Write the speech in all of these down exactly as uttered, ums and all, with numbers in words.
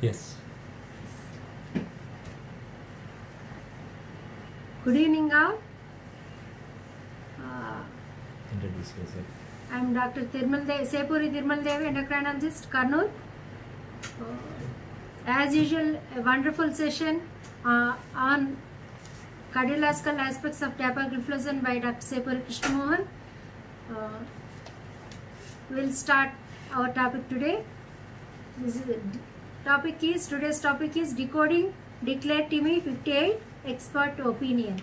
Yes. Good evening all. Uh, Introduce yourself. I am Doctor Tirmal Devi, Sepuri Tirmal Devi, endocrinologist, Kurnool. Uh, as usual, a wonderful session uh, on cardiological aspects of dapagliflozin by Doctor Sepuri Krishna Mohan. Uh, we'll start our topic today. This is topic is today's topic is decoding declared T M E fifty-eight expert opinion.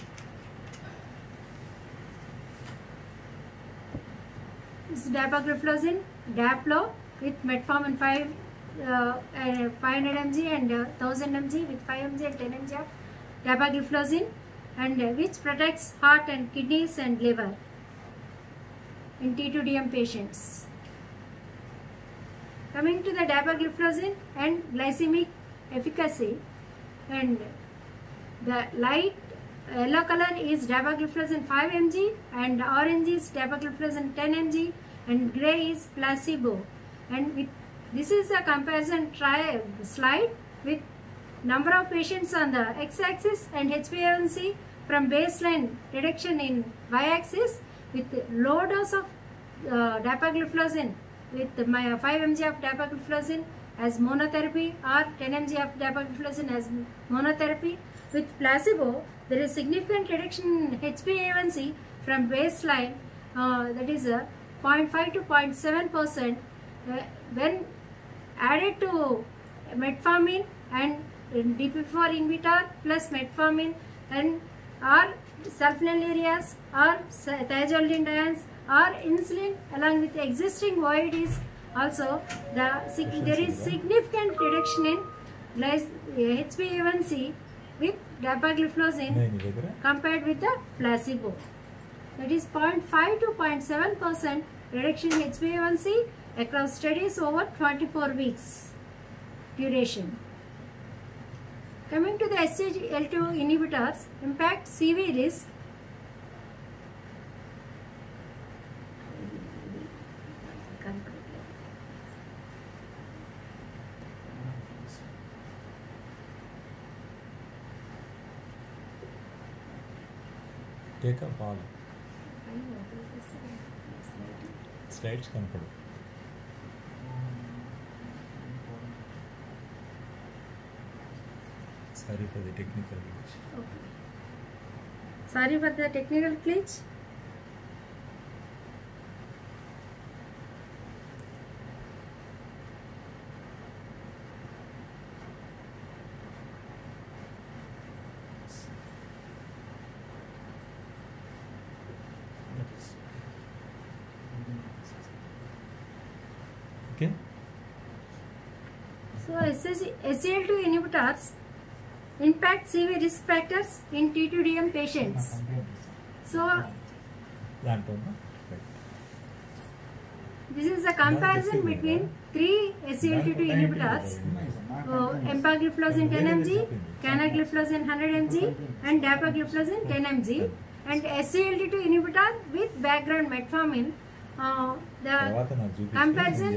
This is dapagliflozin, Daplo with metformin five, uh, uh, five hundred milligrams and uh, one thousand milligrams with five milligrams and ten milligrams of dapagliflozin, and uh, which protects heart and kidneys and liver in T two D M patients. Coming to the dapagliflozin and glycemic efficacy, and the light yellow color is dapagliflozin five milligrams and orange is dapagliflozin ten milligrams and grey is placebo. And with, this is a comparison tri slide with number of patients on the x-axis and H b A one C from baseline reduction in y-axis with low dose of uh, dapagliflozin with my five milligrams of dapagliflozin as monotherapy or ten milligrams of dapagliflozin as monotherapy. With placebo, there is significant reduction in H b A one C from baseline, uh, that is uh, zero point five to zero point seven percent uh, when added to metformin and D P four inhibitor plus metformin and or sulfonylureas or thiazolidines or insulin along with existing O I Ds. Also, the there is significant reduction in H b A one C with dapagliflozin compared with the placebo. That is zero point five to zero point seven percent reduction in H b A one C across studies over twenty-four weeks duration. Coming to the S G L two inhibitors, impact C V risk. Take up all. Slides కనపడు. Sorry for the technical glitch. Okay. Sorry for the technical glitch. Okay. So S G L two inhibitors impact C V risk factors in T two D M patients. So this is a comparison between three S G L two inhibitors, uh, empagliflozin ten milligrams, canagliflozin one hundred milligrams and dapagliflozin ten milligrams, and S G L two inhibitor with background metformin. Uh, the comparison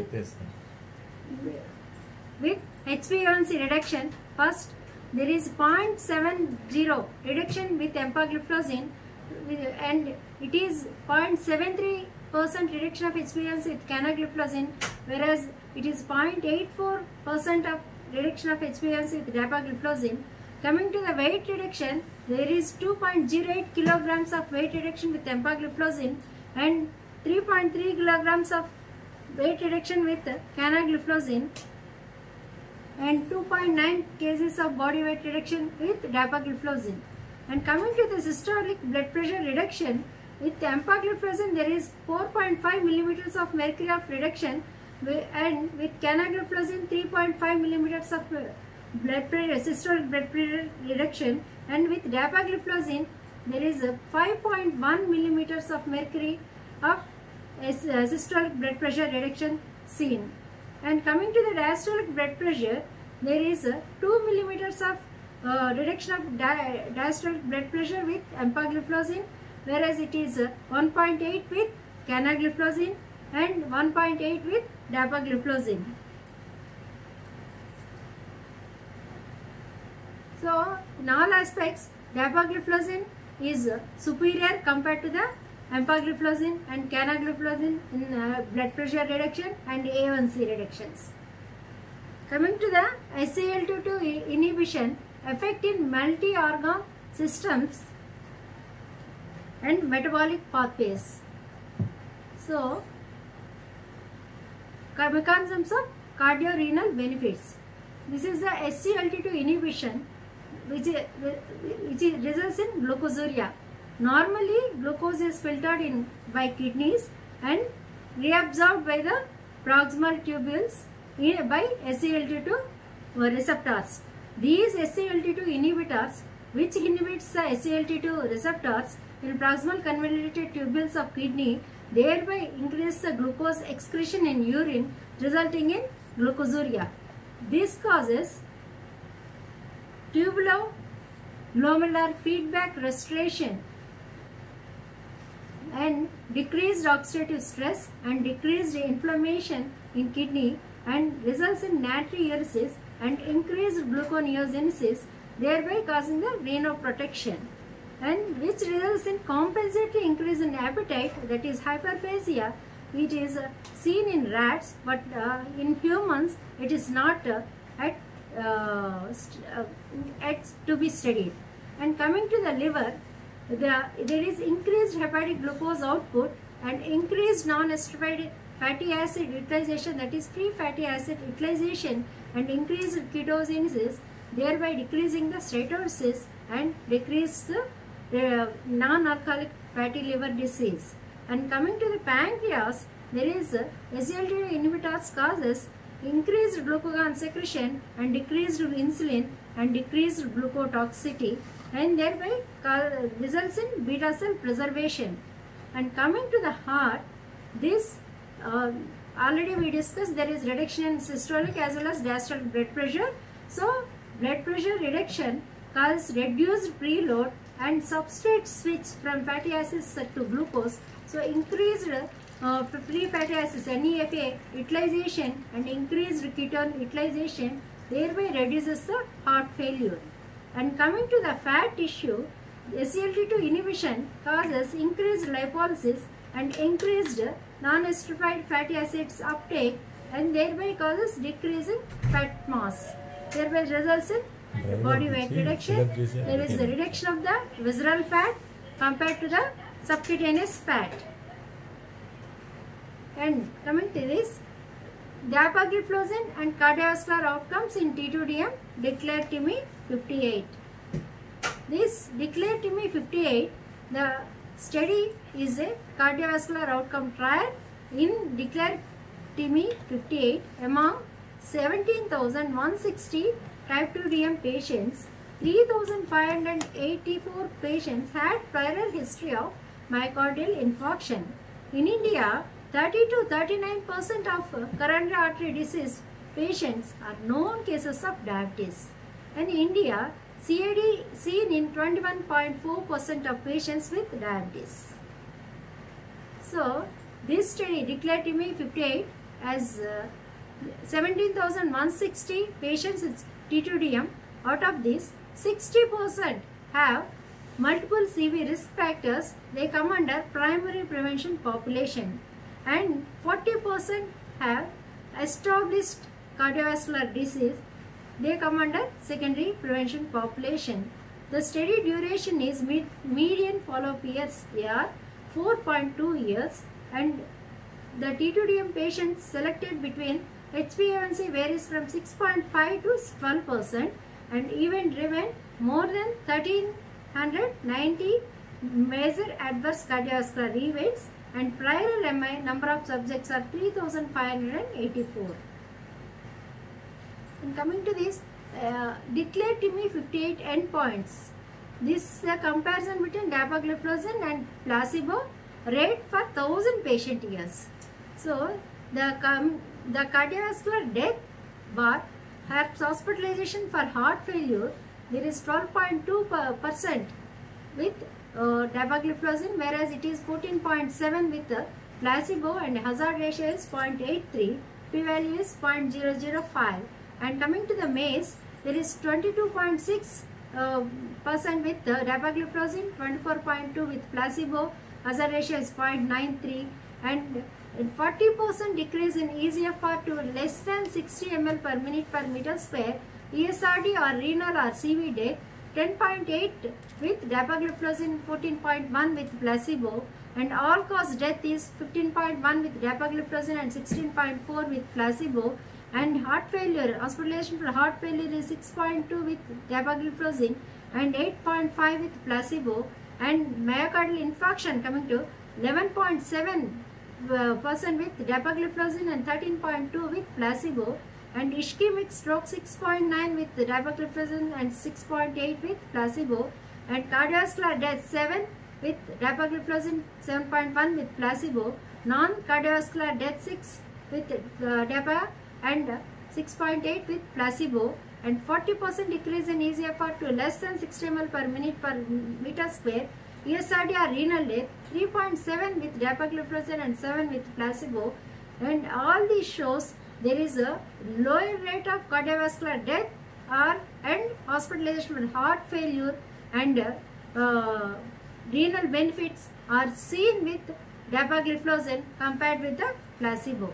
with H b A one C reduction, first there is zero point seven zero reduction with empagliflozin and it is zero point seven three percent reduction of H b A one C with canagliflozin, whereas it is zero point eight four percent of reduction of H b A one C with dapagliflozin. Coming to the weight reduction, there is two point zero eight kilograms of weight reduction with empagliflozin and three point three kilograms of weight reduction with canagliflozin and two point nine kgs of body weight reduction with dapagliflozin. And coming to the systolic blood pressure reduction, with empagliflozin there is four point five millimeters of mercury of reduction and with canagliflozin three point five millimeters of blood pressure, systolic blood pressure reduction, and with dapagliflozin there is five point one millimeters of mercury of systolic blood pressure reduction seen. And coming to the diastolic blood pressure, there is uh, two millimeters of uh, reduction of di diastolic blood pressure with empagliflozin, whereas it is uh, one point eight with canagliflozin and one point eight with dapagliflozin. So in all aspects, dapagliflozin is superior compared to the empagliflozin and canagliflozin in uh, blood pressure reduction and A one C reductions. Coming to the S C L two two inhibition effect in multi-organ systems and metabolic pathways. So, mechanisms of cardiorenal benefits. This is the S C L T two inhibition which, which results in glucosuria. Normally, glucose is filtered in by kidneys and reabsorbed by the proximal tubules in, by S C L T two receptors. These S C L T two inhibitors, which inhibits the S C L T two receptors in proximal convoluted tubules of kidney, thereby increase the glucose excretion in urine, resulting in glucosuria. This causes tubulo-glomerular feedback restoration and decreased oxidative stress and decreased inflammation in kidney, and results in natriuresis and increased gluconeogenesis, thereby causing the renoprotection, and which results in compensatory increase in appetite, that is hyperphagia. It is uh, seen in rats, but uh, in humans it is not uh, at, uh, uh, at to be studied. And coming to the liver, the, there is increased hepatic glucose output and increased non-esterified fatty acid utilization, that is free fatty acid utilization, and increased ketogenesis, thereby decreasing the steatosis and decrease the uh, non-alcoholic fatty liver disease. And coming to the pancreas, there is uh, S G L T two inhibitors causes increased glucagon secretion and decreased insulin and decreased glucotoxicity, and thereby results in beta cell preservation. And coming to the heart, this uh, already we discussed, there is reduction in systolic as well as diastolic blood pressure. So blood pressure reduction causes reduced preload and substrate switch from fatty acids to glucose. So increased uh, free fatty acids N E F A utilization and increased ketone utilization, thereby reduces the heart failure. And coming to the fat tissue, S C L T two inhibition causes increased lipolysis and increased non-esterified fatty acids uptake, and thereby causes decreasing fat mass, thereby results in body weight reduction. There is a reduction of the visceral fat compared to the subcutaneous fat. And coming to this, dapagliflozin and cardiovascular outcomes in T two D M, declared T I M I fifty-eight. This declared T I M I fifty-eight, the study is a cardiovascular outcome trial in declared T I M I fifty-eight among seventeen thousand one hundred sixty type two D M patients. three thousand five hundred eighty-four patients had prior history of myocardial infarction. In India, thirty to thirty-nine percent of coronary artery disease patients are known cases of diabetes. In India, C A D seen in twenty-one point four percent of patients with diabetes. So, this study declared T I M I fifty-eight as uh, seventeen thousand one hundred sixty patients with T two D M. Out of this, sixty percent have multiple C V risk factors. They come under primary prevention population, and forty percent have established cardiovascular disease. They come under secondary prevention population. The study duration is mid median follow-up years are four point two years, and the T two D M patients selected between H b A one C varies from six point five to twelve percent, and event driven more than one thousand three hundred ninety major adverse cardiovascular events, and prior M I number of subjects are three thousand five hundred eighty-four. And coming to this, uh, declared T I M I fifty-eight endpoints. This is a comparison between dapagliflozin and placebo rate for one thousand patient years. So, the, um, the cardiovascular death bar has hospitalization for heart failure. There is twelve point two percent with uh, dapagliflozin, whereas it is fourteen point seven with the placebo, and hazard ratio is zero point eight three, p-value is zero point zero zero five. And coming to the M A C E, there is twenty-two point six uh, percent with uh, dapagliflozin, twenty-four point two with placebo. Hazard ratio is zero point nine three, and forty percent decrease in E G F R to less than sixty milliliters per minute per meter square. E S R D or renal or C V death, ten point eight with dapagliflozin, fourteen point one with placebo, and all cause death is fifteen point one with dapagliflozin and sixteen point four with placebo. And heart failure, hospitalization for heart failure is six point two with dapagliflozin and eight point five with placebo. And myocardial infarction coming to eleven point seven percent with dapagliflozin and thirteen point two with placebo. And ischemic stroke six point nine with dapagliflozin and six point eight with placebo. And cardiovascular death seven with dapagliflozin, seven point one with placebo. Non-cardiovascular death six with uh, dapa and six point eight with placebo. And forty percent decrease in E G F R to less than sixty milliliters per minute per meter square. E S R D or renal death three point seven with dapagliflozin and seven with placebo. And all these shows there is a lower rate of cardiovascular death or and hospitalization with heart failure, and uh, renal benefits are seen with dapagliflozin compared with the placebo.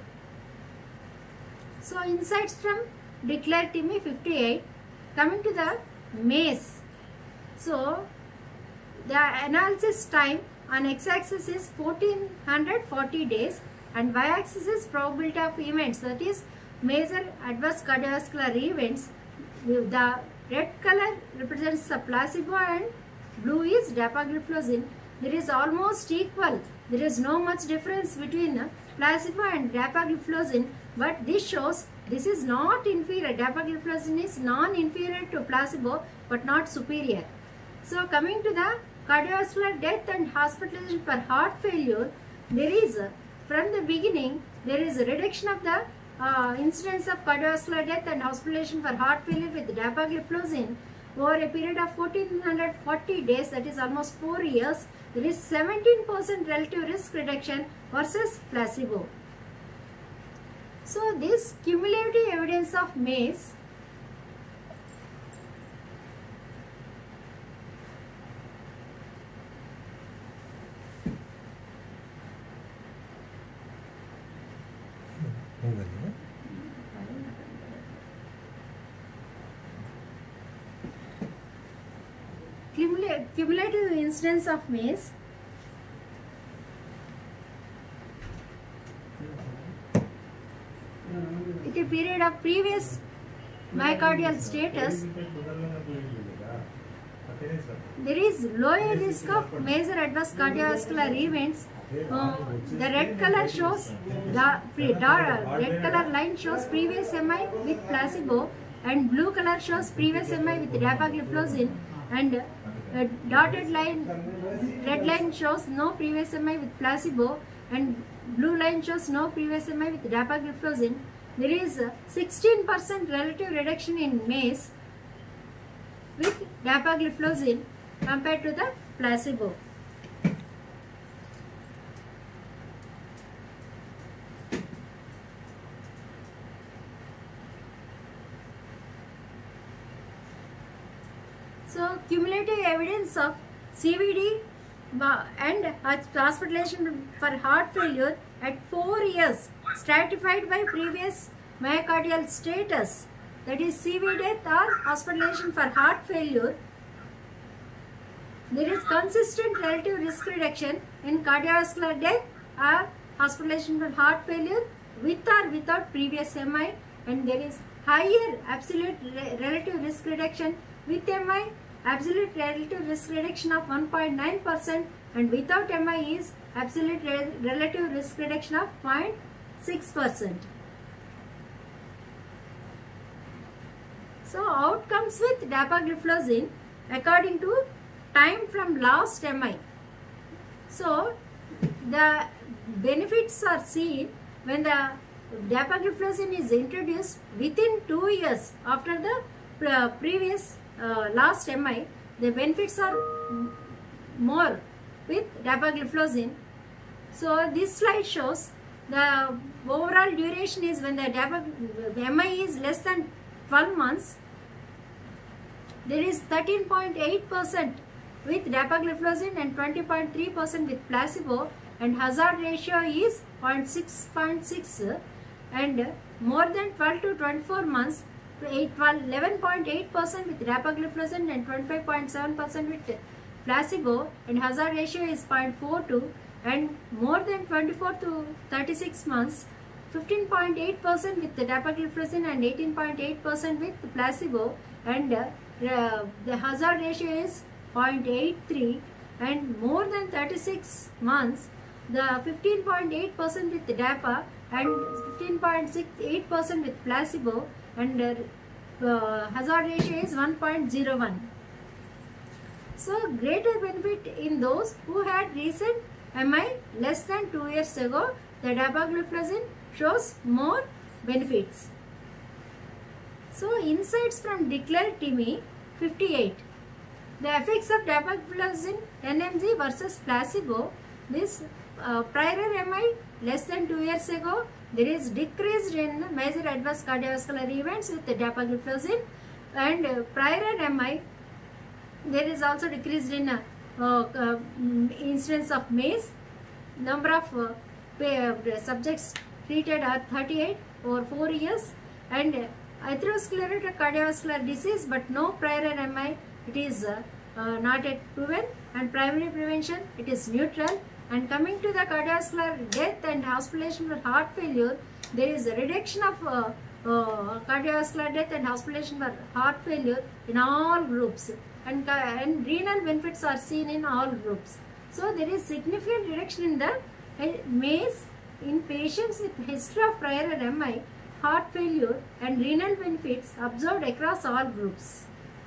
So insights from Declare Timmy fifty-eight. Coming to the MACE. So the analysis time on x-axis is fourteen forty days and y-axis is probability of events, that is major adverse cardiovascular events. The red color represents the placebo and blue is dapagliflozin. There is almost equal. There is no much difference between placebo and dapagliflozin, but this shows this is not inferior. Dapagliflozin is non-inferior to placebo but not superior. So coming to the cardiovascular death and hospitalization for heart failure, there is from the beginning there is a reduction of the uh, incidence of cardiovascular death and hospitalization for heart failure with dapagliflozin over a period of fourteen forty days, that is almost four years. There is seventeen percent relative risk reduction versus placebo. So this cumulative evidence of MACE cumulative incidence of MACE with a period of previous myocardial status, there is lower risk of major adverse cardiovascular events. Uh, the red color shows the pre red color line shows previous M I with placebo, and blue color shows previous M I with dapagliflozin, and uh, dotted line red line shows no previous M I with placebo, and blue line shows no previous M I with dapagliflozin. There is sixteen percent relative reduction in MACE with dapagliflozin compared to the placebo. So cumulative evidence of C V D and hospitalization for heart failure at four years stratified by previous myocardial status, that is C V death or hospitalization for heart failure. There is consistent relative risk reduction in cardiovascular death or hospitalization for heart failure with or without previous M I, and there is higher absolute re relative risk reduction with M I. Absolute relative risk reduction of one point nine percent, and without M I is absolute re relative risk reduction of zero point six percent. So outcomes with dapagliflozin according to time from last M I. So the benefits are seen when the dapagliflozin is introduced within two years after the uh, previous uh, last M I. The benefits are more with dapagliflozin. So this slide shows the overall duration is when the M I is less than twelve months, there is thirteen point eight percent with dapagliflozin and twenty point three percent with placebo, and hazard ratio is zero point six point six, and more than twelve to twenty-four months, eleven point eight percent with dapagliflozin and twenty-five point seven percent with placebo, and hazard ratio is zero point four two, and more than twenty-four to thirty-six months, fifteen point eight percent with the dapagliflozin and eighteen point eight percent with the placebo, and uh, the hazard ratio is zero point eight three, and more than thirty-six months, the fifteen point eight percent with the dapa and fifteen point six eight percent with placebo, and uh, uh, hazard ratio is one point zero one. So greater benefit in those who had recent M I less than two years ago. The dapagliflozin shows more benefits. So insights from DECLARE T I M I fifty-eight. The effects of dapagliflozin ten milligrams versus placebo. This uh, prior M I less than two years ago, there is decreased in major adverse cardiovascular events with the dapagliflozin, and uh, prior M I there is also decreased in uh, uh, incidence of M A C E. Number of uh, uh, subjects treated are thirty-eight over four years, and uh, atherosclerotic cardiovascular disease, but no prior M I. It is uh, uh, not yet proven, and primary prevention, it is neutral. And coming to the cardiovascular death and hospitalization for heart failure, there is a reduction of uh, uh, cardiovascular death and hospitalization for heart failure in all groups, and, uh, and renal benefits are seen in all groups. So there is significant reduction in the uh, M A C E in patients with history of prior M I, heart failure, and renal benefits observed across all groups.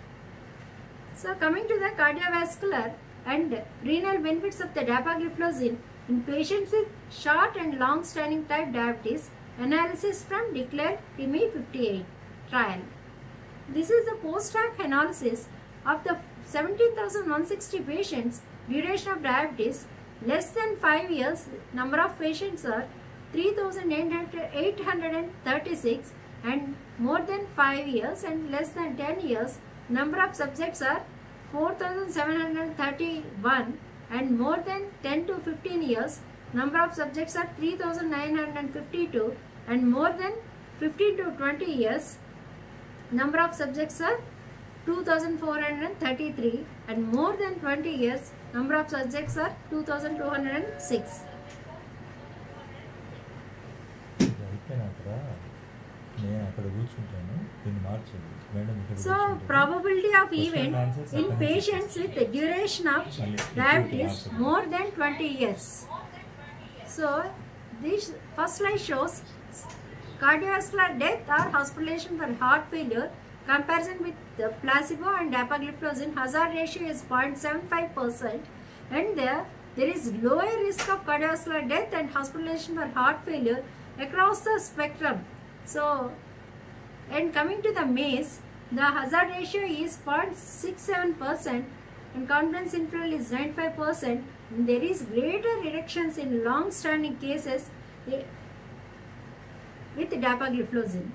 So coming to the cardiovascular and renal benefits of the dapagliflozin in patients with short and long standing type diabetes, analysis from DECLARE T I M I fifty-eight trial. This is the post-hoc analysis of the seventeen thousand one hundred sixty patients, duration of diabetes less than five years, number of patients are three thousand eight hundred thirty-six, and more than five years and less than ten years, number of subjects are four thousand seven hundred thirty-one, and more than ten to fifteen years, number of subjects are three thousand nine hundred fifty-two, and more than fifteen to twenty years, number of subjects are two thousand four hundred thirty-three, and more than twenty years, number of subjects are two thousand two hundred six. So probability of event in patients with the duration of diabetes more than twenty years. So this first slide shows cardiovascular death or hospitalization for heart failure, comparison with the placebo and dapagliflozin. Hazard ratio is zero point seven five percent, and there there is lower risk of cardiovascular death and hospitalization for heart failure across the spectrum. So, and coming to the M A C E, the hazard ratio is zero point six seven percent and confidence interval is ninety-five percent. There is greater reductions in long-standing cases with dapagliflozin.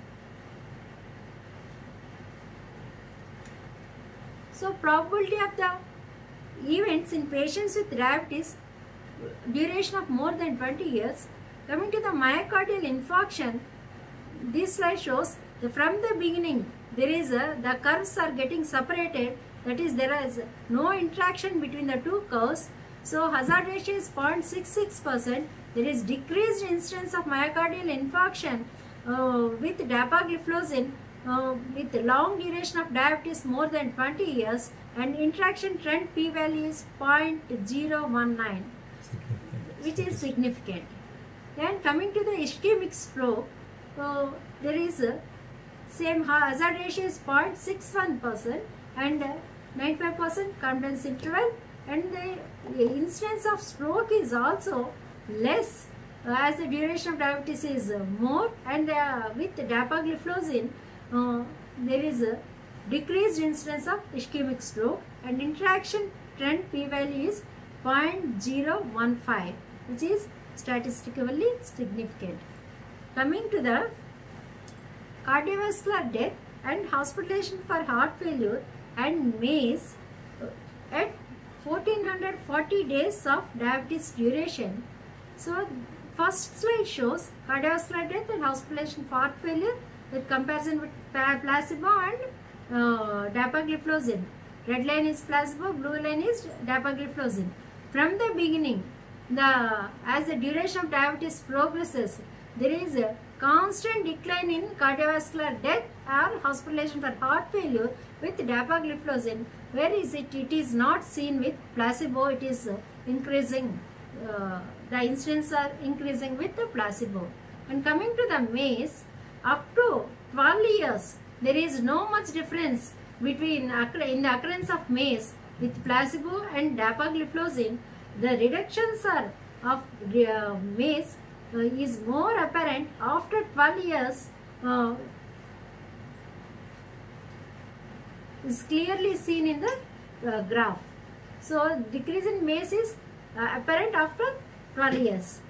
So, probability of the events in patients with diabetes, duration of more than twenty years. Coming to the myocardial infarction, this slide shows the, from the beginning there is a, the curves are getting separated, that is there is no interaction between the two curves. So hazard ratio is zero point six six percent. There is decreased incidence of myocardial infarction uh, with dapagliflozin uh, with long duration of diabetes more than twenty years, and interaction trend p-value is zero point zero one nine, which is significant. Then coming to the ischemic stroke, uh, there is a same hazard ratio is zero point six one percent and uh, ninety-five percent confidence interval, and the, the incidence of stroke is also less uh, as the duration of diabetes is uh, more, and uh, with dapagliflozin uh, there is a decreased incidence of ischemic stroke, and interaction trend p-value is zero point zero one five, which is statistically significant. Coming to the cardiovascular death and hospitalization for heart failure and MACE uh, at fourteen forty days of diabetes duration. So first slide shows cardiovascular death and hospitalization for heart failure with comparison with placebo and uh, dapagliflozin. Red line is placebo, blue line is dapagliflozin. From the beginning, the as the duration of diabetes progresses, there is a constant decline in cardiovascular death or hospitalization for heart failure with dapagliflozin. Where is it? It is not seen with placebo. It is uh, increasing. Uh, the incidence are increasing with the placebo. And coming to the MACE, up to twelve years, there is no much difference between in the occurrence of MACE with placebo and dapagliflozin. The reductions are of uh, MACE uh, is more apparent after twelve years. Uh, is clearly seen in the uh, graph. So decrease in MACE is uh, apparent after twelve years.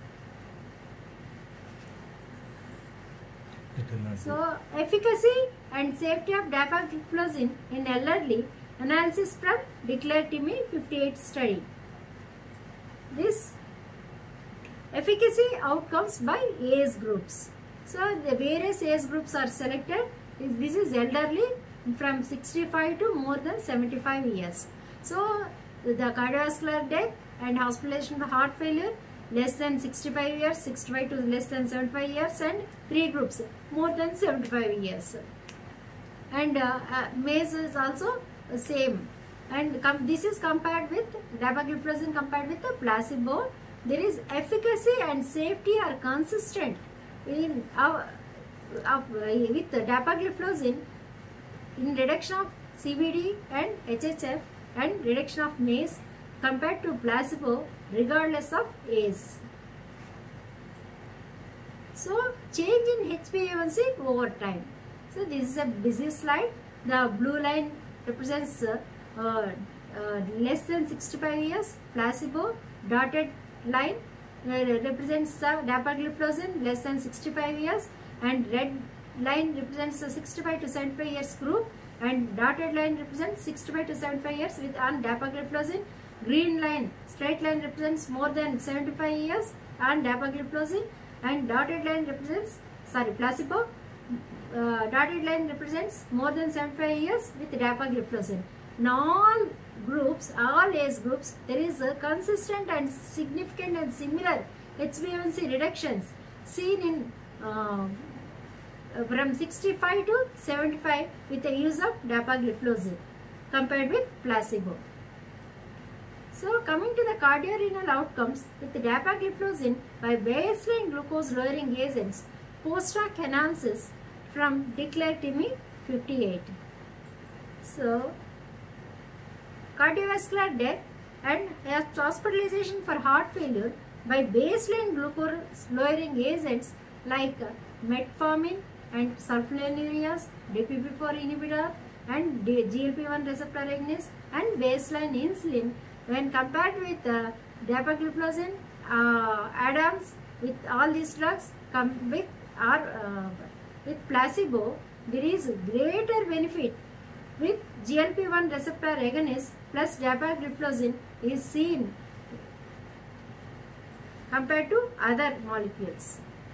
It will not So efficacy and safety of dapagliflozin in elderly, analysis from DECLARE-TIMI fifty-eight study. This efficacy outcomes by age groups. So the various age groups are selected. This is elderly from sixty-five to more than seventy-five years. So the cardiovascular death and hospitalization for heart failure less than sixty-five years, sixty-five to less than seventy-five years, and three groups more than seventy-five years. And uh, uh, MACE is also the same. And this is compared with dapagliflozin compared with the placebo. There is efficacy and safety are consistent in our, uh, with the dapagliflozin in reduction of C V D and H H F and reduction of MACE compared to placebo regardless of age. So change in H b A one C over time. So this is a busy slide. The blue line represents uh, uh, uh, less than sixty-five years, placebo. Dotted line uh, represents uh, dapagliflozin less than sixty-five years, and red line represents the sixty-five to seventy-five years group, and dotted line represents sixty-five to seventy-five years with on dapagliflozin. Green line, straight line represents more than seventy-five years and dapagliflozin, and dotted line represents, sorry, placebo. Uh, dotted line represents more than seventy-five years with dapagliflozin. In all groups, all age groups, there is a consistent and significant and similar H b A one C reductions seen in uh, from sixty-five to seventy-five with the use of dapagliflozin compared with placebo. So coming to the cardiorenal outcomes with the dapagliflozin by baseline glucose lowering agents, post-hoc analysis from DECLARE-TIMI fifty-eight. So cardiovascular death and hospitalization for heart failure by baseline glucose lowering agents like metformin and sulfonylureas, D P P four inhibitor and G L P one receptor agonist and baseline insulin when compared with uh, dapagliflozin uh, add-ons with all these drugs come with or uh, with placebo, there is greater benefit with G L P one receptor agonist plus dapagliflozin is seen compared to other molecules.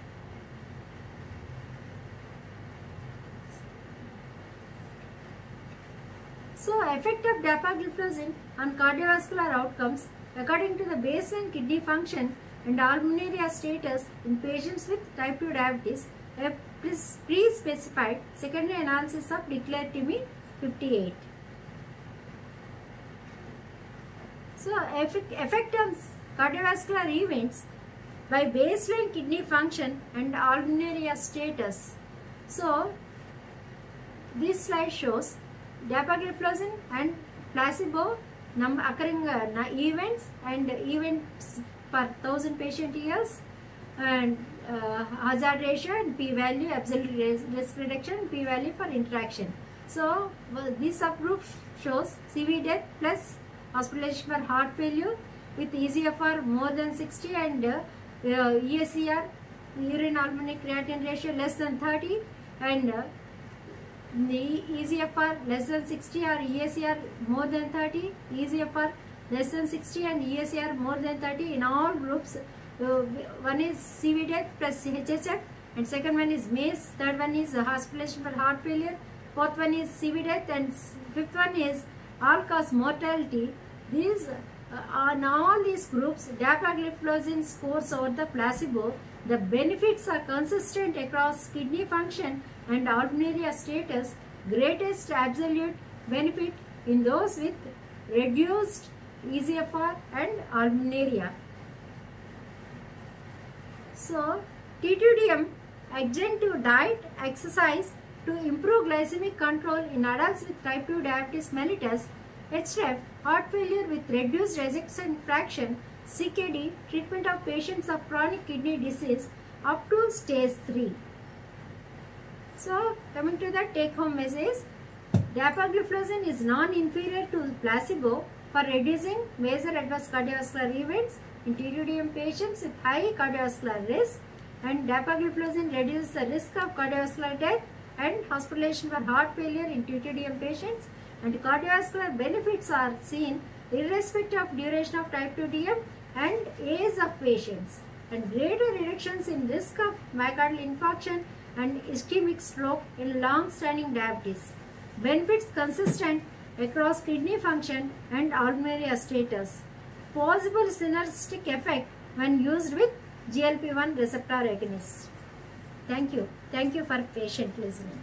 So effect of dapagliflozin on cardiovascular outcomes according to the baseline kidney function and albuminuria status in patients with type two diabetes, a pre-specified secondary analysis of DECLARE-TIMI fifty-eight. So effect, effect on cardiovascular events by baseline kidney function and albuminuria status. So this slide shows dapagliflozin and placebo num occurring uh, events and events per thousand patient years, and uh, hazard ratio and p-value, absolute risk reduction, p-value for interaction. So uh, this subgroup shows C V death plus hospitalization for heart failure with E G F R more than sixty and uh, uh, E S C R, urine albuminic creatinine ratio less than thirty, and uh, the E G F R less than sixty or E A C R more than thirty, E G F R less than sixty and E A C R more than thirty in all groups. Uh, one is C V death plus H H F, and second one is M A C E, third one is hospitalization for heart failure, fourth one is C V death, and fifth one is all cause mortality. These uh, on all these groups, dapagliflozin scores over the placebo. The benefits are consistent across kidney function and albuminuria status. Greatest absolute benefit in those with reduced E G F R and albuminuria. So, T two D M adjunct to diet, exercise to improve glycemic control in adults with type two diabetes mellitus, H F, heart failure with reduced ejection fraction, C K D, treatment of patients of chronic kidney disease up to stage three. So, coming to the take-home message, dapagliflozin is non-inferior to placebo for reducing major adverse cardiovascular events in T two D M patients with high cardiovascular risk, and dapagliflozin reduces the risk of cardiovascular death and hospitalization for heart failure in T two D M patients, and cardiovascular benefits are seen irrespective of duration of type two D M and age of patients, and greater reductions in risk of myocardial infarction and ischemic stroke in long-standing diabetes. Benefits consistent across kidney function and albuminuria status. Possible synergistic effect when used with G L P one receptor agonist. Thank you. Thank you for patient listening.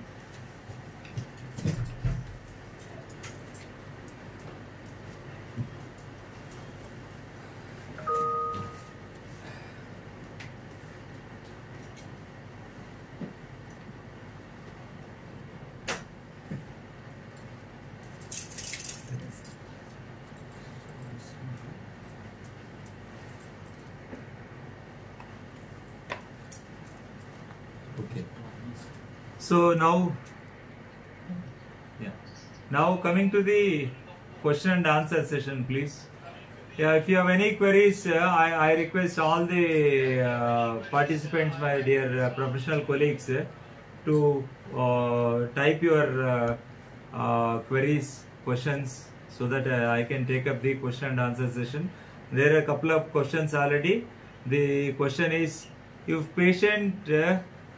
Okay. So now, yeah. Now coming to the question and answer session, please. Yeah, if you have any queries, uh, I, I request all the uh, participants, my dear uh, professional colleagues, uh, to uh, type your uh, uh, queries, questions, so that uh, I can take up the question and answer session. There are a couple of questions already. The question is, if patient uh,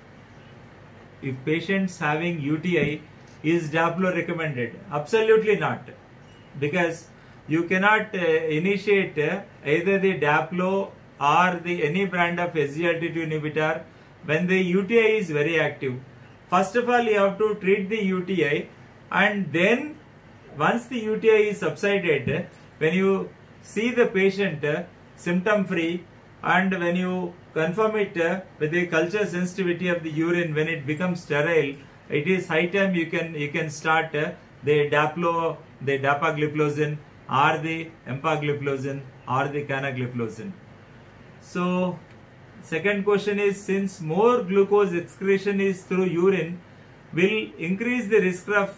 if patients having U T I, is Daplo recommended? Absolutely not, because you cannot uh, initiate uh, either the Daplo or the any brand of S G L T two inhibitor when the U T I is very active. First of all, you have to treat the U T I, and then once the U T I is subsided, when you see the patient uh, symptom free, and when you confirm it uh, with the culture sensitivity of the urine, when it becomes sterile, it is high time you can you can start uh, the Daplo, the dapagliflozin, or the empagliflozin, or the canagliflozin. So, second question is, since more glucose excretion is through urine, will increase the risk of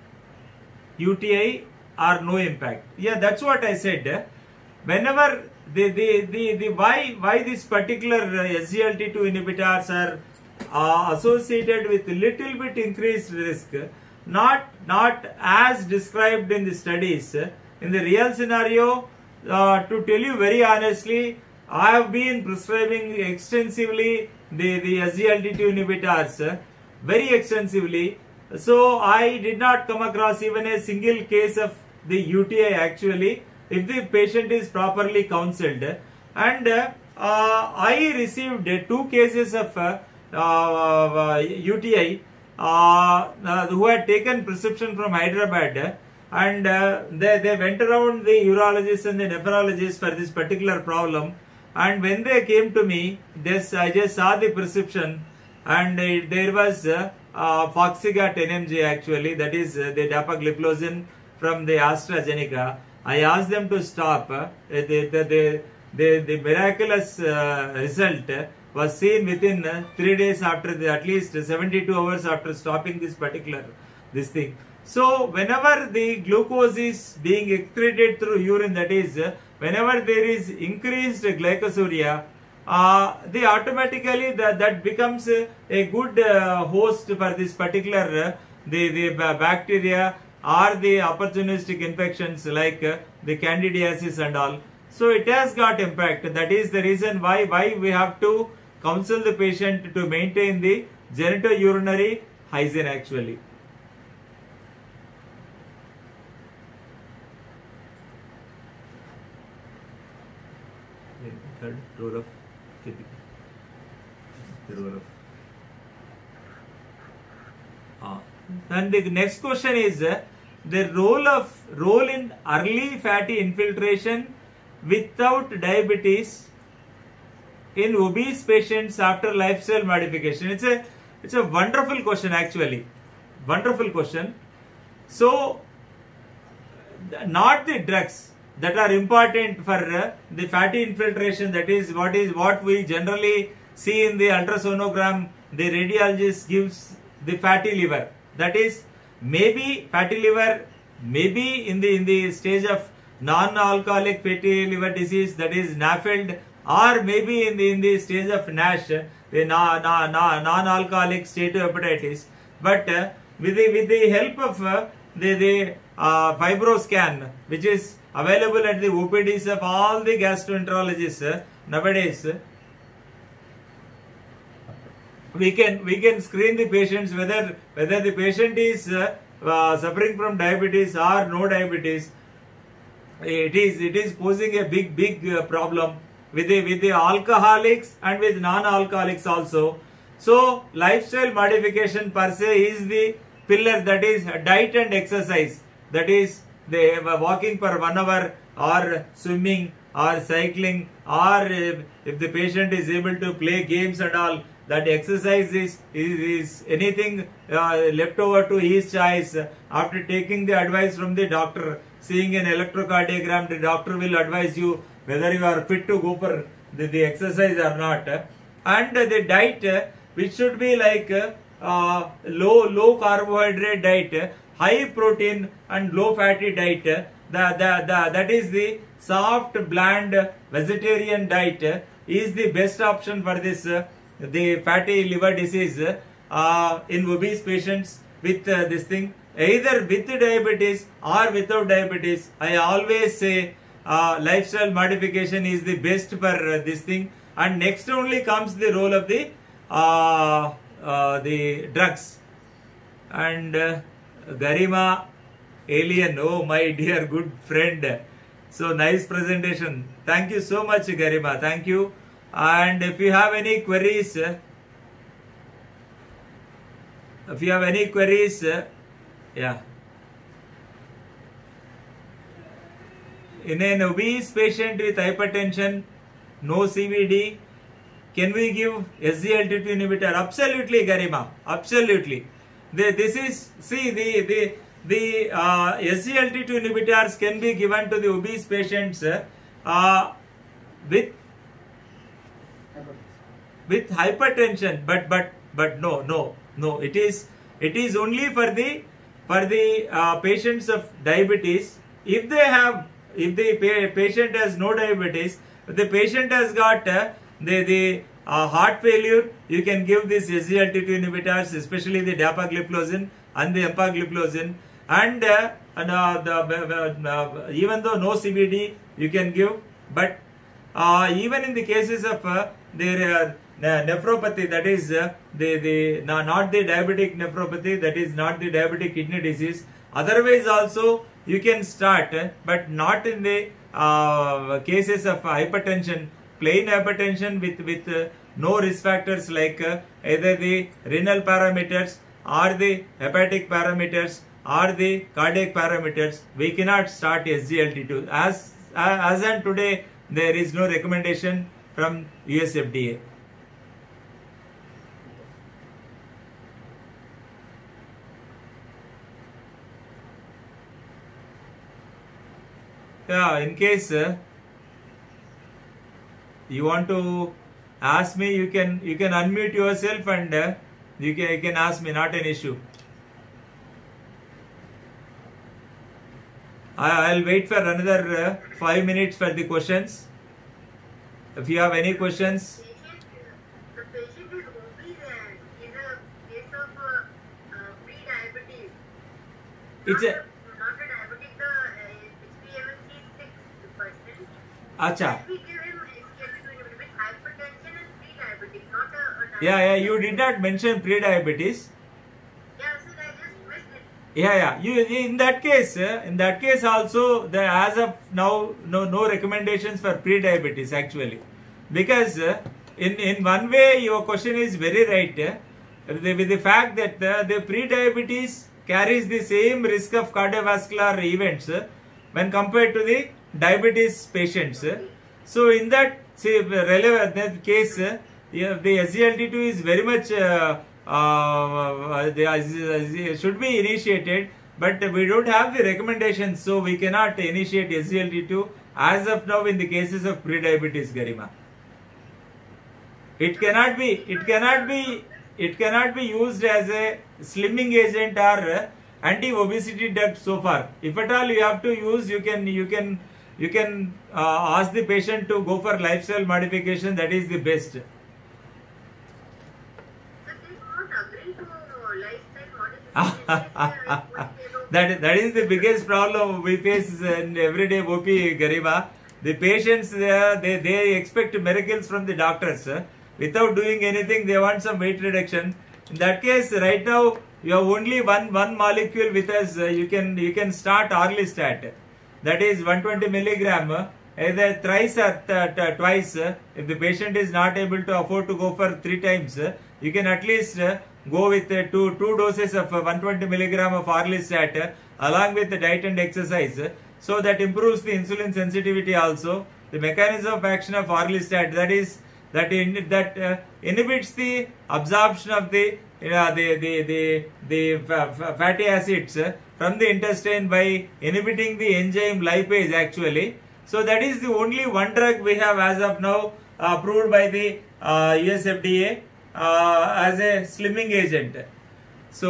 U T I or no impact? Yeah, that's what I said. Uh, whenever The, the, the, the why, why this particular uh, S G L T two inhibitors are uh, associated with little bit increased risk, not, not as described in the studies. In the real scenario, uh, to tell you very honestly, I have been prescribing extensively the, the S G L T two inhibitors, very extensively. So I did not come across even a single case of the U T I actually, if the patient is properly counseled. And uh, uh, I received uh, two cases of uh, uh, U T I uh, uh, who had taken prescription from Hyderabad, and uh, they, they went around the urologists and the nephrologists for this particular problem, and when they came to me, this I just saw the prescription, and uh, there was uh, uh, Foxiga ten M G actually, that is uh, the dapagliflozin from the AstraZeneca. I asked them to stop. Uh, the, the, the, the, the miraculous uh, result uh, was seen within uh, three days after, the, at least seventy-two hours after stopping this particular this thing. So, whenever the glucose is being excreted through urine, that is, uh, whenever there is increased glycosuria, uh, the automatically that, that becomes uh, a good uh, host for this particular the, the bacteria or the opportunistic infections like uh, the candidiasis and all. So it has got impact. That is the reason why, why we have to counsel the patient to maintain the genitourinary hygiene actually. Third role of the role of ah. And the next question is uh, the role of role in early fatty infiltration without diabetes in obese patients after lifestyle modification. It's a it's a wonderful question actually, wonderful question. So not the drugs that are important for uh, the fatty infiltration, that is what is what we generally see in the ultrasonogram. The radiologist gives the fatty liver, that is maybe fatty liver, maybe in the in the stage of non-alcoholic fatty liver disease, that is N A F L D, or maybe in the in the stage of NASH, the na, na, na, non-alcoholic steatohepatitis. But uh, with the with the help of uh, the the uh, FibroScan, which is available at the O P Ds of all the gastroenterologists uh, nowadays, uh, we can we can screen the patients whether whether the patient is uh, uh, suffering from diabetes or no diabetes. It is it is posing a big big uh, problem with the with the alcoholics and with non-alcoholics also. So lifestyle modification per se is the pillar, that is diet and exercise, that is they were walking for one hour or swimming or cycling, or if, if the patient is able to play games and all, that exercise is, is, is anything uh, left over to his choice. After taking the advice from the doctor, seeing an electrocardiogram, the doctor will advise you whether you are fit to go for the, the exercise or not. And the diet, which should be like uh, low low carbohydrate diet, high protein and low fatty diet, the, the, the, that is the soft bland vegetarian diet is the best option for this uh, the fatty liver disease uh, in obese patients with uh, this thing, either with diabetes or without diabetes. I always say uh, lifestyle modification is the best for uh, this thing, and next only comes the role of the uh, uh, the drugs. And uh, Garima Alien, oh my dear good friend, so nice presentation. Thank you so much, Garima. Thank you. And if you have any queries, if you have any queries, yeah. In an obese patient with hypertension, no C V D, can we give S G L T two inhibitor? Absolutely, Garima. Absolutely. The, this is, see, the, the, the uh, S G L T two inhibitors can be given to the obese patients uh, with with hypertension, but but but no no no it is it is only for the for the uh, patients of diabetes. If they have, if the pa patient has no diabetes, if the patient has got uh, the the uh, heart failure, you can give this S G L T two inhibitors, especially the dapagliflozin and the empagliflozin. And, uh, and uh, the, uh, even though no C V D, you can give, but uh, even in the cases of uh, their uh, nephropathy, that is uh, the the no, not the diabetic nephropathy, that is not the diabetic kidney disease. Otherwise also you can start, uh, but not in the uh, cases of hypertension, plain hypertension with with uh, no risk factors like uh, either the renal parameters or the hepatic parameters or the cardiac parameters. We cannot start S G L T two. As as and today there is no recommendation from U S F D A. Yeah, in case uh, you want to ask me, you can you can unmute yourself and uh, you can you can ask me, not an issue. I, I'll wait for another uh, five minutes for the questions. If you have any questions. The patient is obese and in a case of uh, uh, pre-diabetes, It's a not a diabetic. The H b A one C is six percent. acha. We give him S G L T two inhibitor with hypertension and pre-diabetic, not a, a diabetic. Yeah, yeah. You did not mention pre-diabetes. Yeah, sir, I just missed it. Yeah, yeah. You in that case, uh, in that case also, the as of now, no no recommendations for pre-diabetes actually, because uh, in in one way your question is very right. Uh, the, with the fact that uh, the pre-diabetes carries the same risk of cardiovascular events uh, when compared to the diabetes patients. Uh. So in that say relevant that case, uh, yeah, the S G L T two is very much. Uh, Uh, they are, should be initiated, but we don't have the recommendations, so we cannot initiate S G L T two as of now in the cases of pre-diabetes, Garima. It cannot be, it cannot be, it cannot be used as a slimming agent or anti-obesity drug so far. If at all you have to use, you can, you can, you can uh, ask the patient to go for lifestyle modification. That is the best. that that is the biggest problem we face in everyday O P, Garima. The patients uh, they they expect miracles from the doctors. Uh, without doing anything, they want some weight reduction. In that case, right now you have only one one molecule with us. Uh, you can you can start Orlistat. That is one hundred twenty milligram. Uh, either thrice or th th twice. Uh, if the patient is not able to afford to go for three times, uh, you can at least. Uh, go with uh, two two doses of uh, one hundred twenty milligram of Orlistat uh, along with the diet and exercise, uh, so that improves the insulin sensitivity also. The mechanism of action of Orlistat, that is that in, that uh, inhibits the absorption of the uh, the the the, the fatty acids uh, from the intestine by inhibiting the enzyme lipase actually. So that is the only one drug we have as of now uh, approved by the uh, U S F D A. Uh, as a slimming agent. So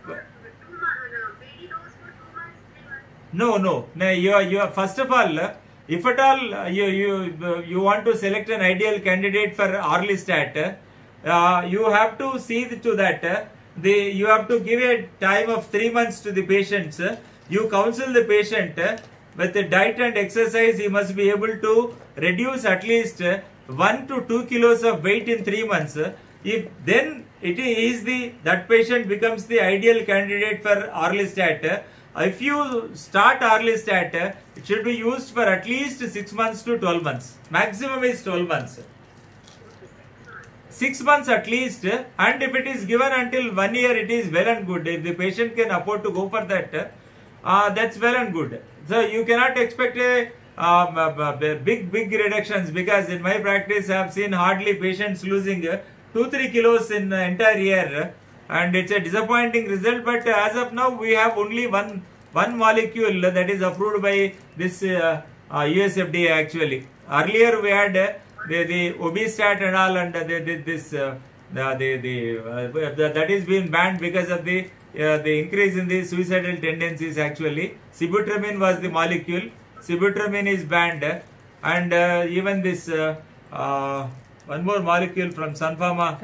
no, no, no. You are, you are, first of all, if at all you you you want to select an ideal candidate for Orlistat, uh, you have to see to that. The you have to give a time of three months to the patients. You counsel the patient with the diet and exercise. He must be able to reduce at least one to two kilos of weight in three months. If then it is the that patient becomes the ideal candidate for Orlistat. If you start Orlistat, it should be used for at least six months to twelve months. Maximum is twelve months. Six months at least, and if it is given until one year, it is well and good. If the patient can afford to go for that, uh, that's well and good. So you cannot expect a um, uh, big big reductions, because in my practice I have seen hardly patients losing uh, two three kilos in the entire year, and it's a disappointing result. But as of now, we have only one one molecule that is approved by this uh, uh, U S F D A actually. Earlier we had uh, the the Obestat and all, and the, the, this uh, the the, the, uh, the that is being banned because of the uh, the increase in the suicidal tendencies actually. Sibutramine was the molecule. Sibutramine is banned, and uh, even this uh, uh, one more molecule from Sun Pharma.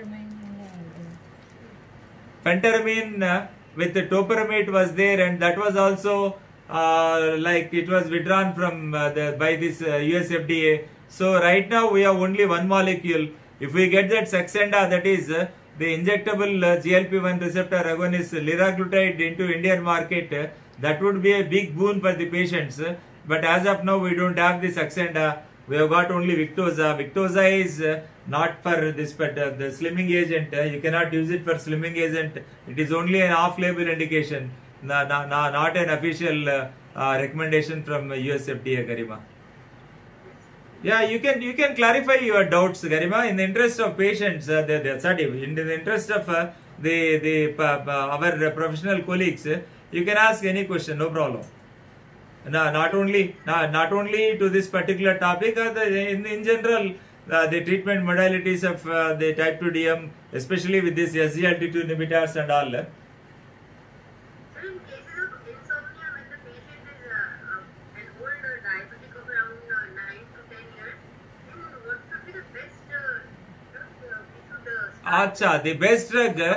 Phentermine uh, with the topiramate was there, and that was also uh, like it was withdrawn from uh, the by this uh, U S F D A. So right now we have only one molecule. If we get that Saxenda, that is uh, the injectable uh, G L P one receptor agonist liraglutide into Indian market, uh, that would be a big boon for the patients. Uh, but as of now, we don't have the Saxenda. We have got only Victoza. Victoza is uh, not for this, but uh, the slimming agent. Uh, you cannot use it for slimming agent. It is only an off-label indication, no, no, no, not an official uh, uh, recommendation from uh, U S F D A, Garima. Yeah, you can you can clarify your doubts, Garima, in the interest of patients. Uh, the, the, sorry, in the interest of uh, the the uh, our professional colleagues, uh, you can ask any question, no problem. No, not only no, not only to this particular topic, uh, the, in in general, uh, the treatment modalities of uh, the type two D M, especially with this S G L T two inhibitors and all. Uh, So in cases of insomnia, when the patient is uh, uh, an older diabetic of around uh, nine to ten years, then what should be the best uh, drug uh, we should uh, start? Acha, the best drug, uh,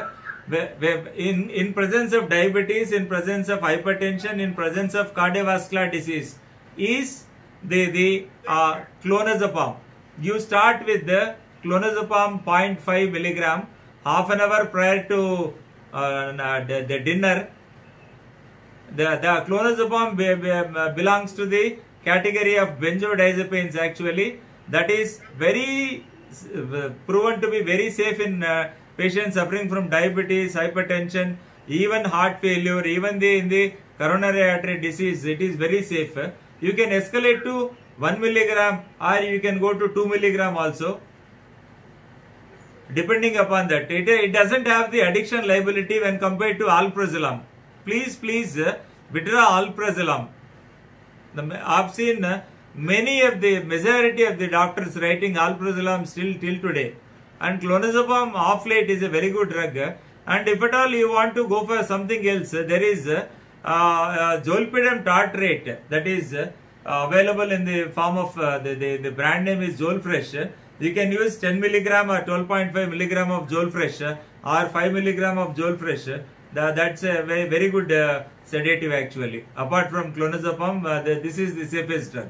in, in presence of diabetes, in presence of hypertension, in presence of cardiovascular disease, is the, the uh, clonazepam. You start with the clonazepam zero point five milligram, half an hour prior to uh, the, the dinner. The, the clonazepam be, be, belongs to the category of benzodiazepines actually. That is very uh, proven to be very safe in uh, patients suffering from diabetes, hypertension, even heart failure, even the, in the coronary artery disease. It is very safe. You can escalate to one milligram or you can go to two milligram also, depending upon that. It, it doesn't have the addiction liability when compared to alprazolam. Please, please uh, withdraw alprazolam. The, I've seen uh, many of the majority of the doctors writing alprazolam still till today. And clonazepam off late is a very good drug. Uh, and if at all you want to go for something else, uh, there is uh, uh, zolpidem tartrate that is uh, available in the form of uh, the, the, the brand name is Zolfresh. You can use ten milligram or twelve point five milligram of Zolfresh uh, or five milligram of Zolfresh. The, that's a very, very good uh, sedative actually. Apart from clonazepam, uh, the, this is the safest drug.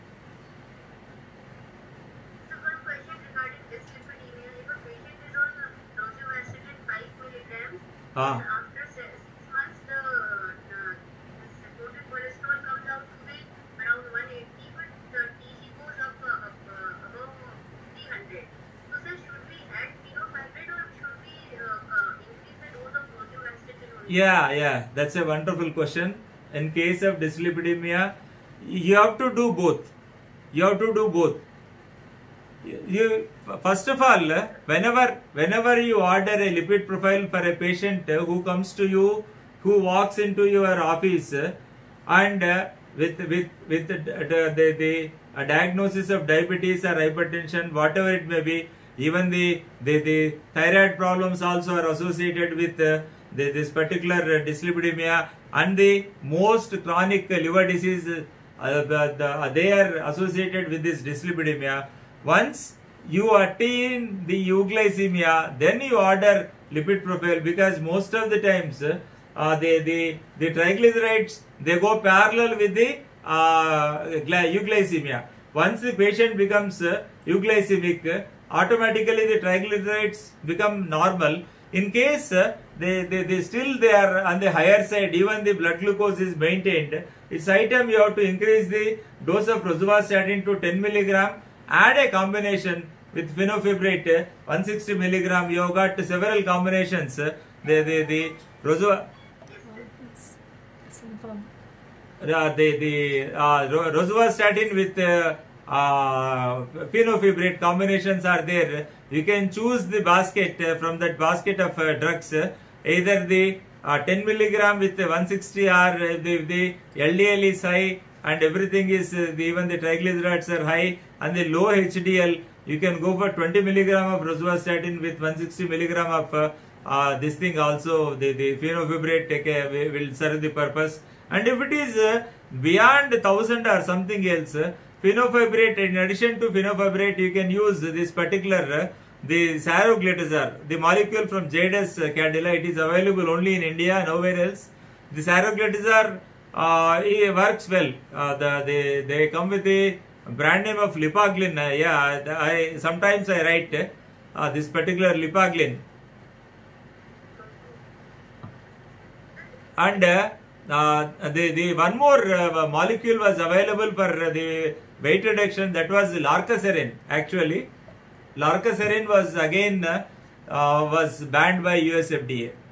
So one question regarding dyslipidemia. If a patient is on rosuvastatin five milligrams, Ah. after six months the, the, the total cholesterol comes out to be around one eighty, but the T G goes up, uh, up uh, above three hundred. So sir, should we add fenofibrate or should we uh, uh, increase the dose of rosuvastatin only? Yeah, yeah, that's a wonderful question. In case of dyslipidemia, you have to do both. You have to do both. You first of all, whenever whenever you order a lipid profile for a patient who comes to you, who walks into your office, and uh, with with with the, the, the, the a diagnosis of diabetes or hypertension, whatever it may be, even the the, the thyroid problems also are associated with uh, the, this particular uh, dyslipidemia, and the most chronic liver disease, uh, the, the, they are associated with this dyslipidemia. Once you attain the euglycemia, then you order lipid profile, because most of the times uh, the, the, the triglycerides, they go parallel with the uh, euglycemia. Once the patient becomes uh, euglycemic, automatically the triglycerides become normal. In case uh, they, they, they still they are on the higher side, even the blood glucose is maintained, it's high time you have to increase the dose of rosuvastatin to ten milligram. Add a combination with fenofibrate one hundred sixty milligram. You have got several combinations. The the the rosu uh, the the uh, rosuvastatin with uh, uh, fenofibrate combinations are there. You can choose the basket uh, from that basket of uh, drugs. Uh, either the uh, ten milligram with one hundred sixty or uh, the the L D L is high and everything is uh, the, even the triglycerides are high, and the low H D L, you can go for twenty milligram of rosuvastatin with one hundred sixty milligram of uh, uh, this thing also. The, the fenofibrate take a, will serve the purpose. And if it is uh, beyond one thousand or something else, uh, fenofibrate, in addition to fenofibrate, you can use this particular uh, the saroglitazar, the molecule from Jadis uh, Cadila. It is available only in India, nowhere else. The saroglitazar uh, it works well. Uh, the, they, they come with the brand name of Lipaglyn. Uh, yeah, I sometimes I write uh, this particular Lipaglyn. And uh, uh, the, the one more uh, molecule was available for uh, the weight reduction, that was Larcaserin actually. Larcaserin was again uh, uh, was banned by U S F D A.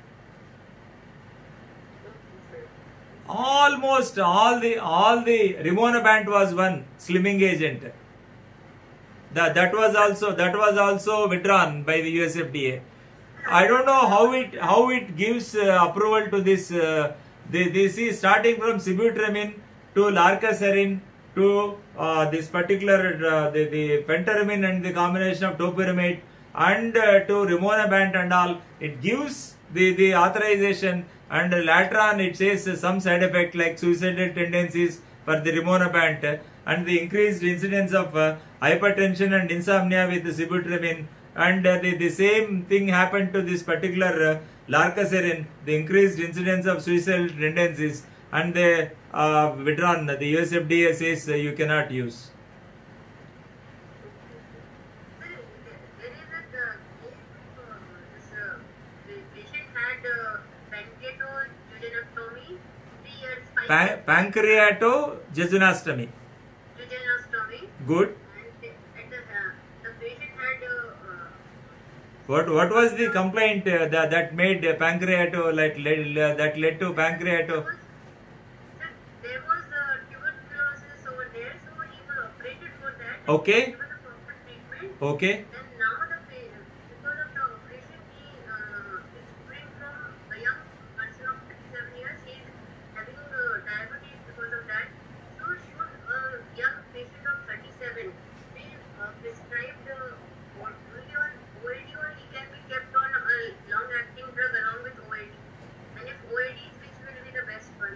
Almost all the all the Rimonabant was one slimming agent. That that was also that was also withdrawn by the U S F D A. I don't know how it how it gives uh, approval to this. Uh, they they see starting from sibutramine to Larcaserin to uh, this particular uh, the the phentermine and the combination of topiramate and uh, to Rimonabant and all. It gives the the authorization. And later on it says uh, some side effect like suicidal tendencies for the Rimonabant and the increased incidence of uh, hypertension and insomnia with the sibutramine, and uh, the, the same thing happened to this particular uh, larcaserin, the increased incidence of suicidal tendencies, and they uh, withdrawn. The U S F D A says uh, you cannot use. Sir, there is a uh, case of uh, this, uh, the patient had uh, pancreatojejunostomy, three years, five Pa- years, pancreatojejunostomy. jejunostomy, Good. and the, and the, uh, the patient had uh, uh, What what was the complaint uh, that that made uh, pancreato like led, uh, that led to pancreato? Sir, there was uh, tuberculosis over there, so he was operated for that. and Okay. Given a proper treatment. Okay. Then now the pa- because of the operation, he uh, is suffering from a young person of thirty-seven years. He is having uh, diabetes because of that. So should a young patient of thirty-seven be uh, prescribed uh, what only on O A D, or he can be kept on a long-acting drug along with O A D? And if O A D, which will be the best one?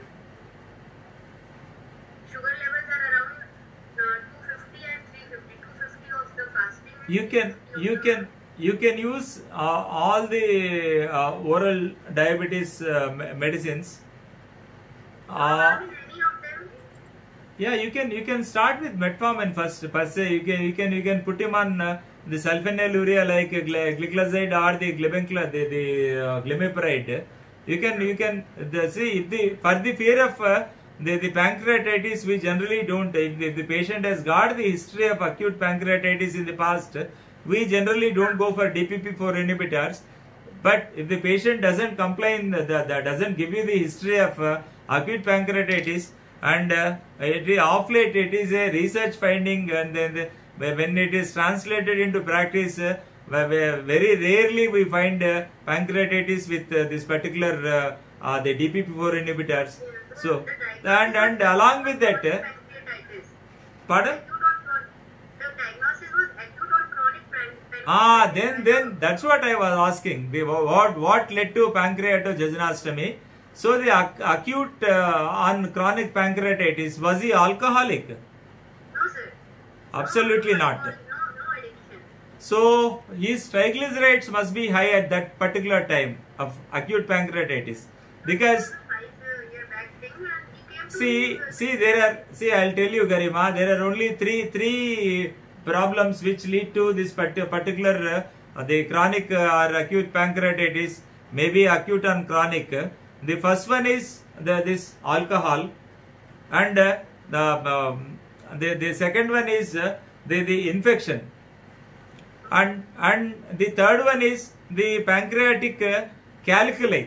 Sugar levels are around uh, two fifty and three fifty. two fifty of the fasting. and You can three fifty of you the- can you can use uh, all the uh, oral diabetes uh, me- medicines. Uh, Any of them? yeah, you can you can start with metformin first. Per se, you can you can you can put him on uh, the sulfonylurea like uh, gly- glyclazide or the glibencla the the uh, glimepiride. You can you can the, see if the for the fear of uh, the the pancreatitis, we generally don't. If, if the patient has got the history of acute pancreatitis in the past, we generally don't go for D P P four inhibitors. But if the patient doesn't complain, that that doesn't give you the history of uh, acute pancreatitis, and uh, it is off late, it is a research finding, and then the, when it is translated into practice, uh, very rarely we find uh, pancreatitis with uh, this particular uh, uh, the D P P four inhibitors. So and and along with that, uh, Pancreatitis. pardon. Acute or chronic? The diagnosis was acute or chronic pan- pancreatitis. Ah, then then that's what I was asking. The, what what led to pancreatojejunostomy? So the ac- acute uh, on chronic pancreatitis, was he alcoholic? No, sir. Absolutely No, not. No, no addiction. So his triglycerides must be high at that particular time of acute pancreatitis, because Five uh, year back thing, and he came to see me, uh, see there are see I'll tell you, Garima, there are only three three problems which lead to this parti- particular uh, the chronic uh, or acute pancreatitis, maybe acute and chronic. The first one is the this alcohol, and uh, the, um, the the second one is uh, the the infection, and and the third one is the pancreatic uh, calculi.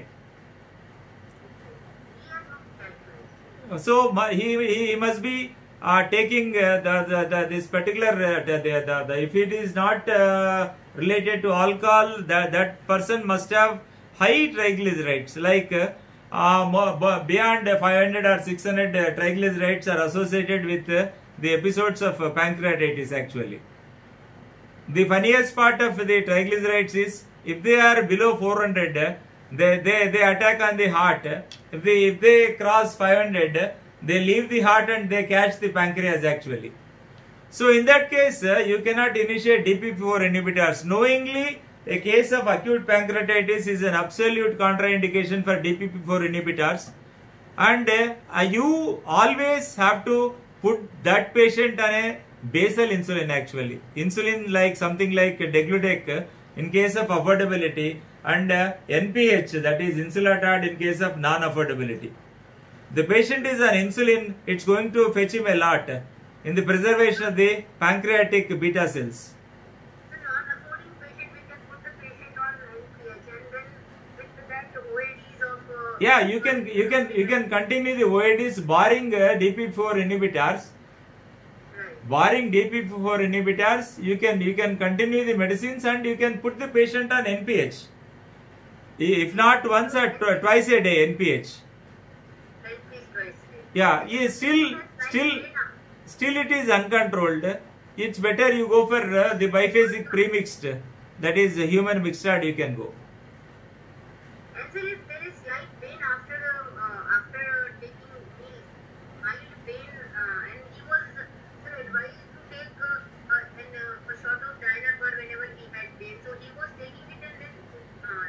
he had no calculus. So mu- he, he he must be uh, taking uh, the, the, the this particular uh, the, the, the, the if it is not uh, related to alcohol, that that person must have high triglycerides, like uh, uh, more, bo- beyond uh, five hundred or six hundred uh, triglycerides are associated with uh, the episodes of uh, pancreatitis actually. The funniest part of the triglycerides is if they are below four hundred, uh, they, they, they attack on the heart. If they, if they cross five hundred, uh, they leave the heart and they catch the pancreas actually. So in that case, uh, you cannot initiate D P P four inhibitors. Knowingly, a case of acute pancreatitis is an absolute contraindication for D P P four inhibitors. And uh, you always have to put that patient on a basal insulin actually. Insulin like something like Degludec uh, in case of affordability, and uh, N P H, that is Insulatard, in case of non-affordability. The patient is on insulin, it's going to fetch him a lot in the preservation of the pancreatic beta cells. The non-affording patient, we can put the patient on N P H, and then with that O A Ds of. Uh, Yeah, you can you can you can continue the O A Ds barring uh, D P P four inhibitors. Right. Barring D P P four inhibitors, you can you can continue the medicines and you can put the patient on N P H. If not once or tw- twice a day, N P H. Right, please twice. Yeah, he is still still still it is uncontrolled. It's better you go for uh, the biphasic premixed, that is uh, human mixture. You can go. And sir, if there is slight pain after uh, after taking meals, mild pain, uh, and he was sir, advised to take uh, uh, an, uh, a shot of Dynapar whenever he had pain. So he was taking it, and then uh, like uh,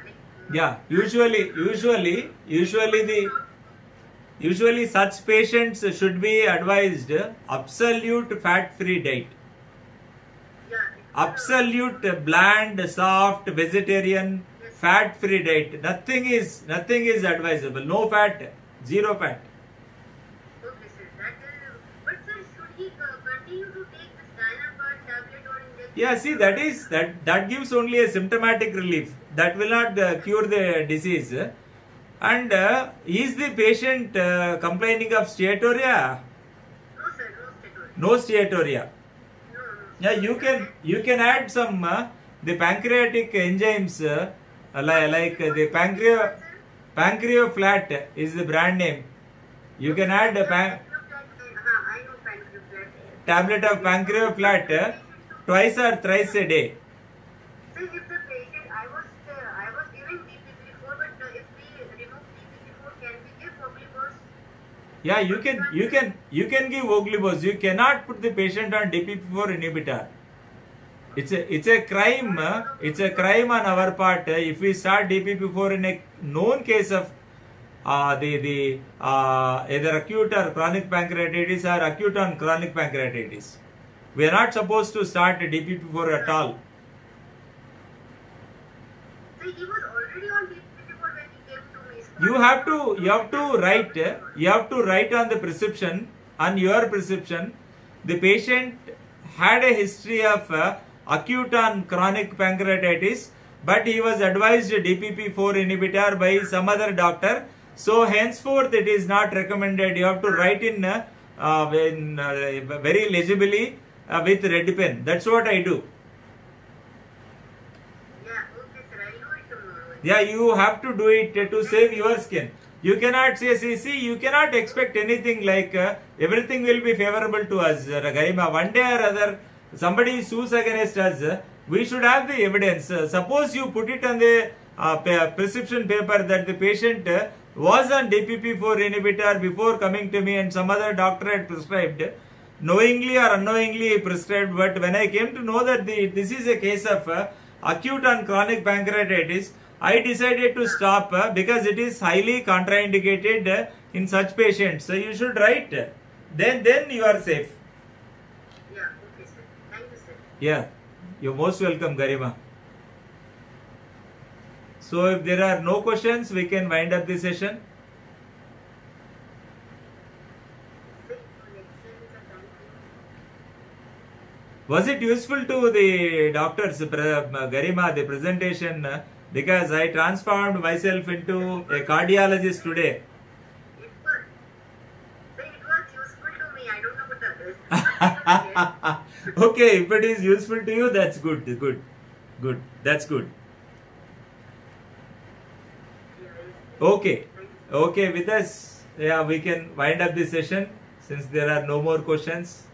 Yeah, usually, usually, usually the usually such patients should be advised absolute fat-free diet. Yeah. Absolute bland, soft, vegetarian, fat-free diet. Nothing is nothing is advisable. No fat, zero fat. Okay, sir. That is. But sir, should he uh, continue to take this Dynapart tablet or injection? Yeah, see that is that that gives only a symptomatic relief. That will not uh, cure the disease. And uh, is the patient uh, complaining of steatorrhea? No, sir. No steroid. No steatorrhea. No, no. Yeah, you can you can add some uh, the pancreatic enzymes uh, like, like uh, the pancreas pancreaflat is the brand name. You can add a pan Uh-huh, I know pancreaflat. tablet of pancreaflat uh, twice or thrice a day. So if the patient, I was uh, I was giving D P P four, but uh, if we remove D P P four, can we give Oglibos? Yeah, you can you can you can give Oglibos. You cannot put the patient on D P P four inhibitor. It's a it's a crime. Uh, it's a crime on our part uh, if we start D P P four in a known case of uh, the the uh, either acute or chronic pancreatitis or acute on chronic pancreatitis. We are not supposed to start D P P four at all. So he was already on D P P four when he came to me. So You have to you have to write you have to write on the prescription, on your prescription, the patient had a history of uh, acute on chronic pancreatitis, but he was advised D P P four inhibitor by some other doctor. So henceforth it is not recommended. You have to write in uh, uh, in, uh, very legibly uh, with red pen. That's what I do. yeah, okay, sir. I'll do it tomorrow. Yeah, you have to do it to save your skin. You cannot say, see, see, you cannot expect anything like uh, everything will be favorable to us. Uh, Garima, one day or other, somebody sues against us. Uh, we should have the evidence. Uh, suppose you put it on the uh, pa- prescription paper that the patient uh, was on D P P four inhibitor before coming to me and some other doctor had prescribed. Knowingly or unknowingly prescribed, but when I came to know that the, this is a case of uh, acute and chronic pancreatitis, I decided to stop uh, because it is highly contraindicated uh, in such patients. So you should write. Uh, then, then you are safe. Yeah, okay, sir. Thank you, sir. Yeah, you're most welcome, Garima. So if there are no questions, we can wind up the session. Was it useful to the doctors, Garima, the presentation? uh, Because I transformed myself into a cardiologist today. It was, sir, it was useful to me. I don't know about others. Okay, if it is useful to you, that's good, good, good, that's good. Okay, okay, with us, yeah, we can wind up this session since there are no more questions.